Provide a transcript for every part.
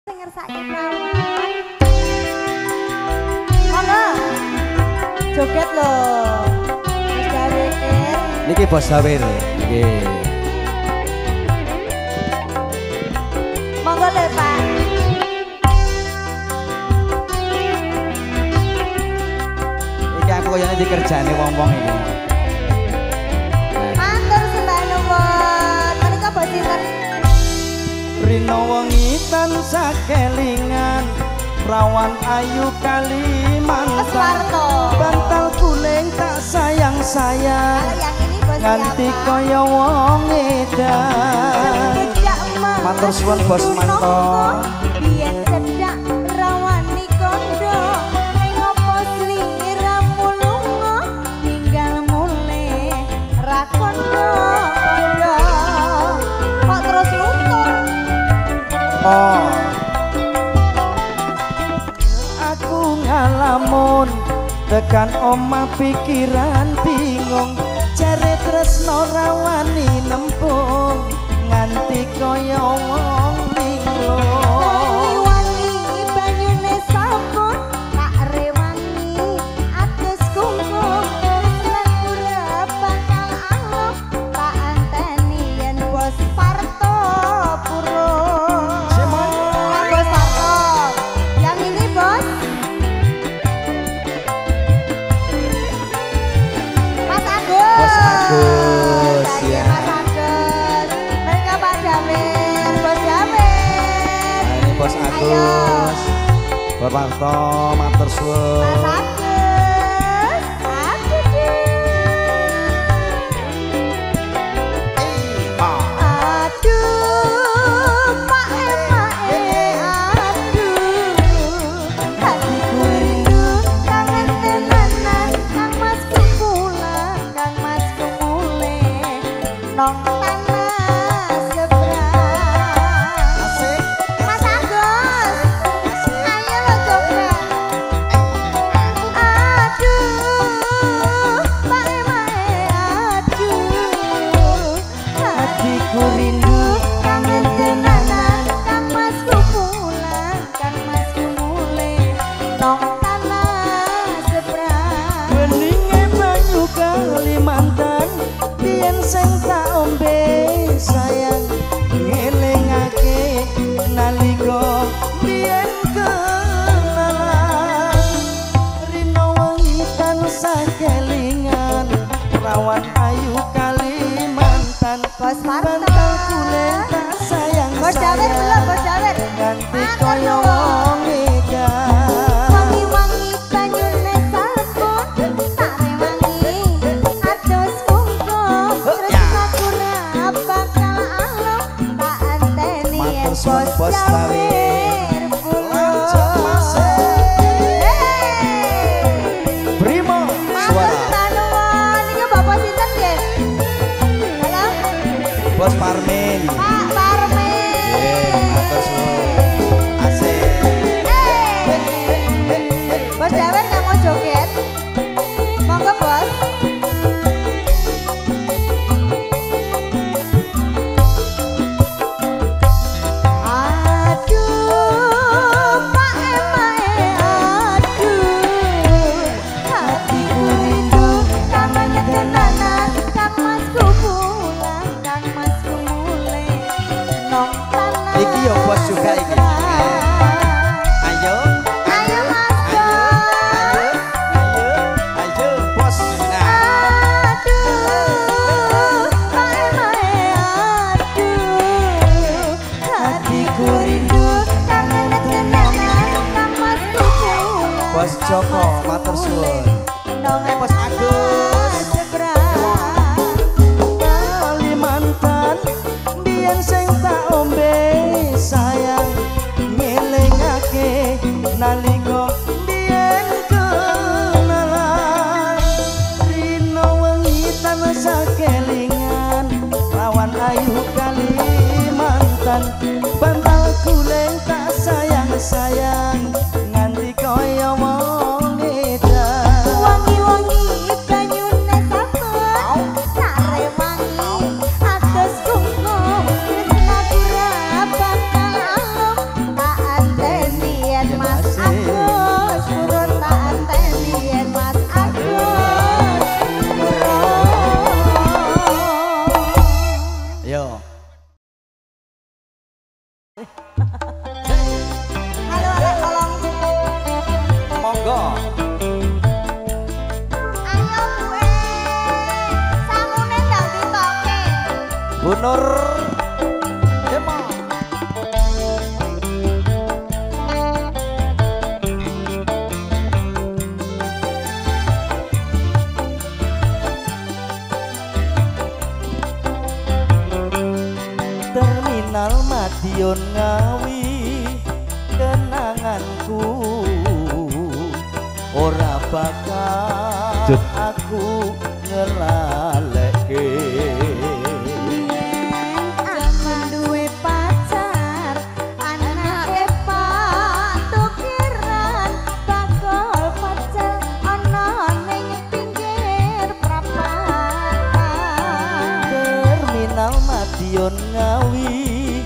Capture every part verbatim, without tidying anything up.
ngersake prawan. Monggo. Joget lho. Bos Dawir. Niki Bos Dawir. Nggih. Monggo lho, Pak. Iki aku koyone dikerjani wong-wong iki. Matur sembah nuwun. Menika bos sinten? Rino wengi tansah kelingan prawan ayu Kalimantan. Eswarto. Bantal kuling tak sayang-sayang. Kalau yang ini bos Nganti siapa? kaya wong edan. Cedak Matur suwun Bos Manto. Biyen cedak rawani kondo ning opo sliramu lunga tinggal mule ra kondo kondo kok terus luntur. Oh. Aku ngalamun tekan omah pikiran bingung jare tresno rawani nempung nganti kaya wong linglung. Wangi banyune sabun tak rewangi atus kungkum lan ora bakal alok tak anteni yen bos Parto purun. Simon. Pak Bos Parto. Yang ini bos Mas Agus. Bos Agus, Tadi ya. Mas Agus. Mereka Pak Damir, Bos Damir. Nah, ini Bos Agus. Bos Parto matur suwun. Mas Agus. Aduh duh. Aduh, Pak Emae, aduh. Hatiku rindu, kangen tenanan, Kang Masku pulang, Kang Masku mulai, nong tanah seberang. Asik. Mas Agus, ayo lo coba. Aduh, Pak Emae, aduh. Hatiku rindu Kangen tenanan, Kang Masku pulang, Kang Masku mulai, nong tanah seberang. beninge banyu Kalimantan biyen sing tak ombe sayang ngelingake nalika biyen kenalan rino wengi tansah kelingan rawan ayu Kalimantan Bos Parto. bantal kulen tak sayang Bos Dawir belum, Bos Dawir. ganti Matur kaya nuwun. wong edan. Wangi-wangi banyune sabun tak rewangi atus kungkum terus aku ra bakal alok tak anteni Matur yen suwun, Bos Bos Dawir Lanjut, Mas. Primo Matur suara tanuwun iki Bapak sinten nggih? Halo Bos Parmin. Pak Parmin. Nggih, matur suwun. Asik. Bos Dawir nggak mau joget? Monggo bos. Aduh, Pak Emae, aduh. Hatiku rindu, kangen tenanan, Kang Masku pulang, Kang Masku mulai, nong tanah. Iki yo bos juga iki. Ayo. Ayo, Mas Ayo. Bos. Ayo. Ayo. Ayo bos. Nah. Aduh, Pak Emae, aduh. Hatiku rindu, kangen tenanan, Kang Masku pulang, Bos Joko, matur suwun. nong Eh, Bos Agus. seberang. Kalimantan biyen sing tak ombe sayang ngelingake nalika biyen kenalan rino wengi tansah kelingan rawan ayu Kalimantan bantal kuling tak sayang-sayang nganti kaya wong edan. Wangi-wangi banyune sabun tak rewangi atus kungkum terus aku ra bakal alok tak Bu Nur Demo. Terminal Madiun Ngawi kenanganku ora bakal Jut. aku ngelaleke. Zaman duwe pacar anake Pak tukiran bakal pacar ana ning pinggir prapatan. Terminal Madiun Ngawi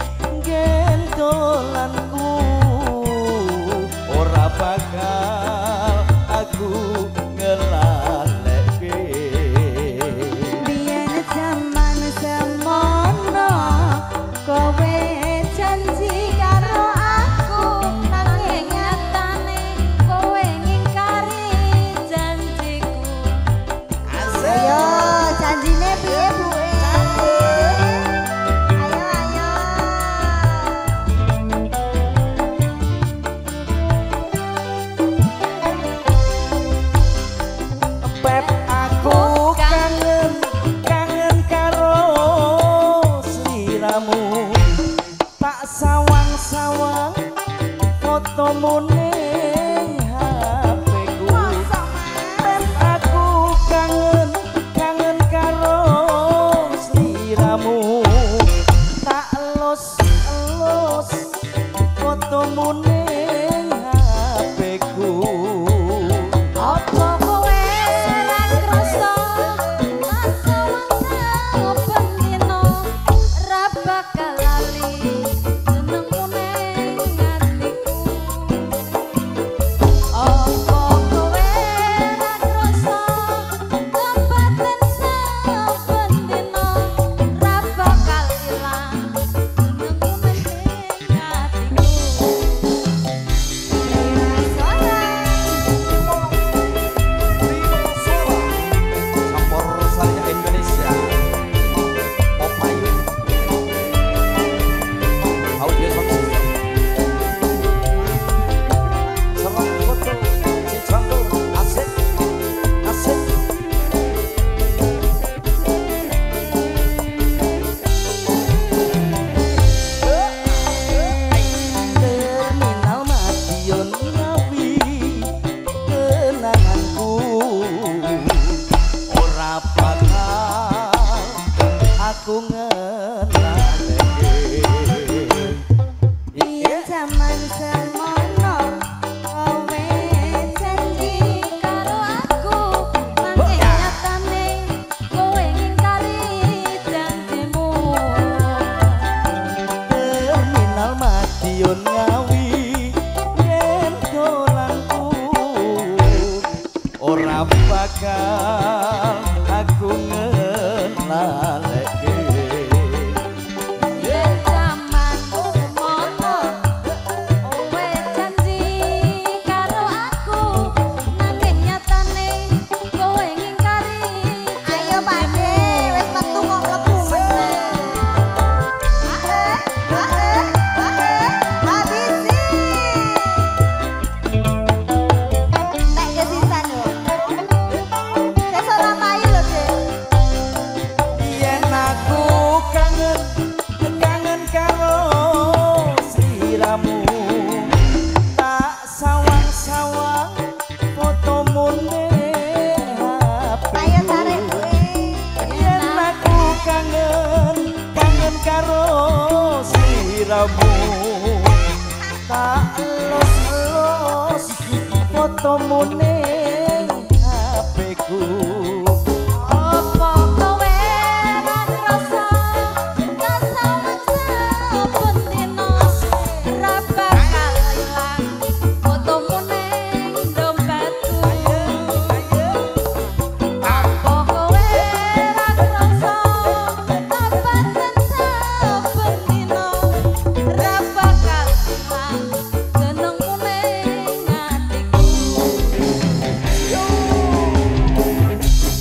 gendolanku ora bakal aku ngelaleke. Biyen zaman semono kowe janji karo aku nanging nyatane kowe ngingkari janjiku. Ayo janjine piye Bu? Ayo ayo. Pep aku kangen kangen karo sliramu, tak sawang-sawang fotomu ning H P-ku. Pep aku kangen kangen karo sliramu, tak elus-elus fotomu ning H P-ku. Apa kowe ora krasa masa-masa pendino ra bakal lali jenengmu ning atiku. Apa kowe ora krasa kepaten sapendino ra bakal ilang jenengmu ning atiku. Campur Sarinya Indonesia. Opayu. Audio sound system. Serang foto si Cantur asik asik. Terminal Madiun Ngawi kenanganku ora bakal aku ngelaleke. Biyen zaman semono kowe janji karo aku nanging nyatane kowe ngingkari janjimu. Terminal Madiun Ngawi gendolanku ora bakal aku ngelaleke. Biyen zaman semono kowe janji karo aku nanging nyatane kowe ngingkari. Ayo Pakde wis metu kok mlebu meneh. Ae ae ae habisi. Nek kesisan yo. Sesuk ora payu lho, Dik. Yen aku kangen kangen karo sliramu, tak sawang-sawang fotomu ning H Ayo P-ku. tarik kuwi. Yen aku kangen kangen karo sliramu, tak elus-elus fotomu ning H P-ku. Apa kowe ora krasa masa-masa pendino ra bakal ilang fotomu ning dompetku. Apa kowe ora krasa kepaten sapendino ra bakal ilang jenengmu ning atiku.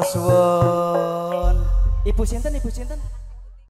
suwun. Ibu sinten, Ibu sinten?